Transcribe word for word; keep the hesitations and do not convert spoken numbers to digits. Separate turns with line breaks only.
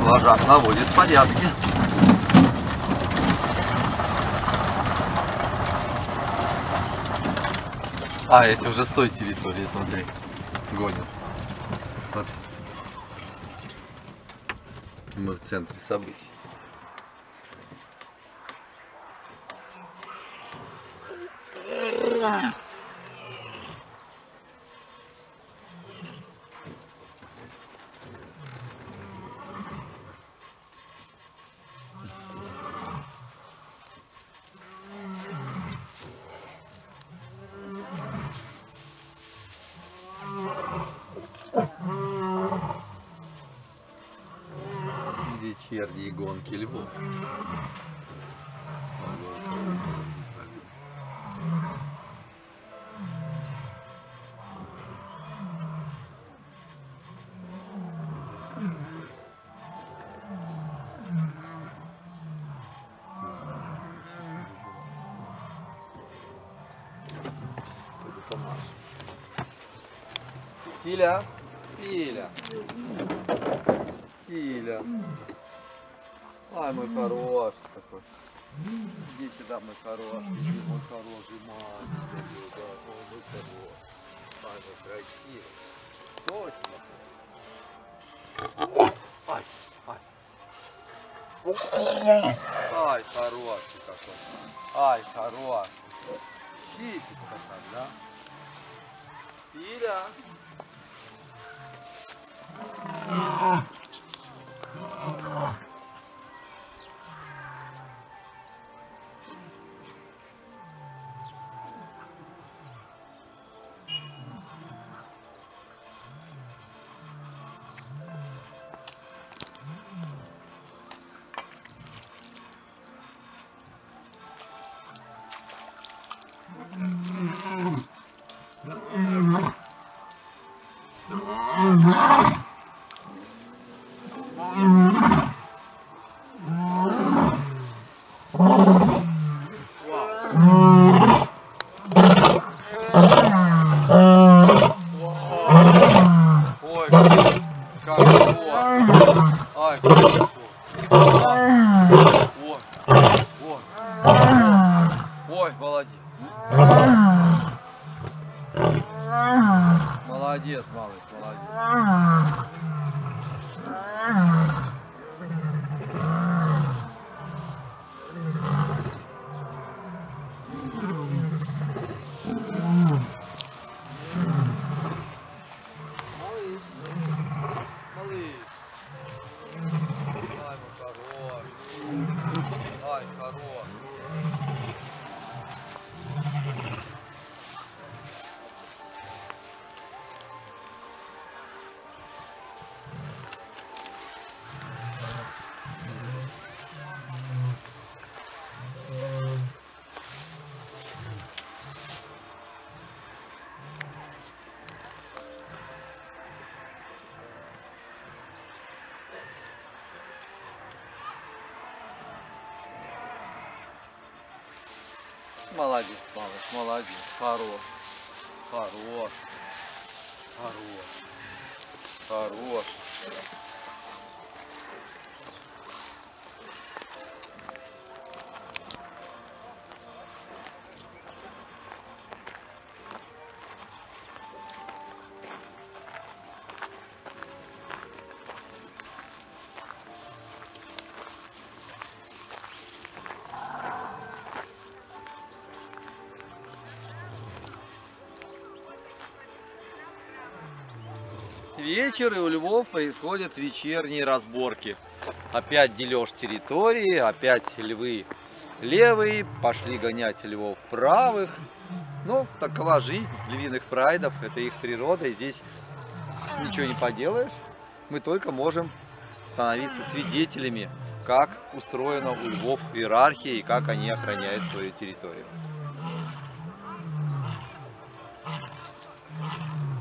Вожак наводит порядки. А, эти уже с той территории, смотри, гонят. Смотри. Мы в центре событий. Вечерние гонки львов. Филя, Филя, Филя. Ай, мой хороший такой. Иди сюда, мой хороший, иди, мой хороший мальчик. Да, ой, мой хороший. Ай, мой красивый. Точно. Ай, ай. Ай, хороший какой. Ай, хороший. Чистик такой, да? Филя. Молодец, малыш, молодец. Ай, хорош. Молодец, малыш, молодец, хорош, хорош, хорош, хорош. Вечер, и у львов происходят вечерние разборки. Опять дележ территории, опять львы левые, пошли гонять львов правых. Ну, такова жизнь львиных прайдов, это их природа, и здесь ничего не поделаешь. Мы только можем становиться свидетелями, как устроена у львов иерархия и как они охраняют свою территорию.